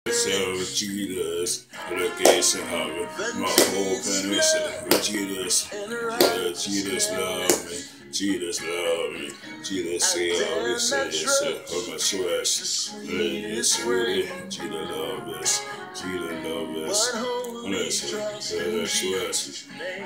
Myself, Jesus, location of my whole planet, Jesus, Jesus love me, Jesus love me, Jesus say all this, of my choice, it's really, Jesus love us, Jesus love us, let's choice,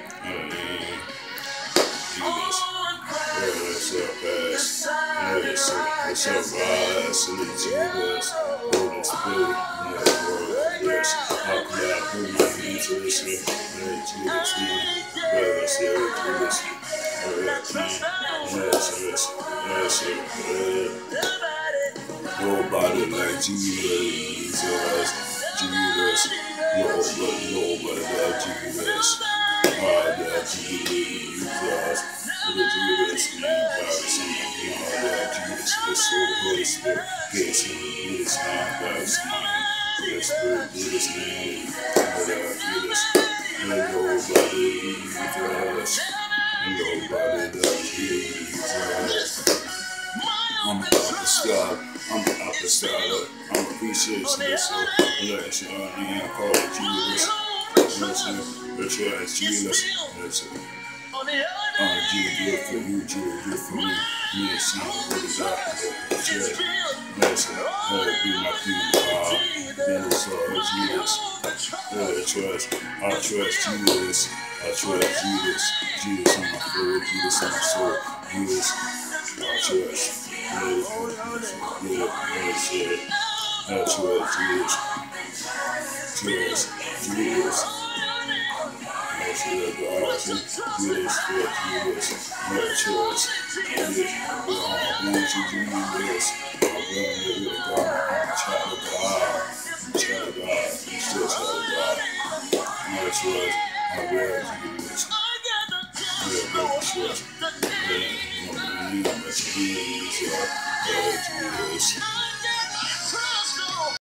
Jesus, let's rise, Jesus, Holy Spirit, yes, how could I put my hands to this, Jesus, nobody like Jesus, Jesus, nobody like Jesus, I got Jesus, Jesus, let's go, Holy Spirit, yes, yes, Holy Spirit, yes, name, nobody like Jesus. I'm an apostolic, I'm a appreciation, so bless your name, I call it Jesus, let's rise, Jesus, Jesus, do it for you, Jesus, do it for me, me and she, what is that, listen, let it be my people, then it's all Jesus, I trust Jesus, Jesus on my foot, Jesus on my soul, Jesus, I trust. Jesus.